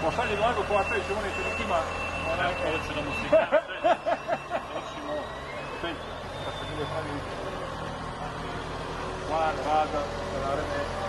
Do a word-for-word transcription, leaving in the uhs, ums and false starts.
Pošalje Blago Kovačević, on neće nek ima onaj... Hoće da mu se kaže. Hoćemo, opet, kad se bude pravi plan rada za naredne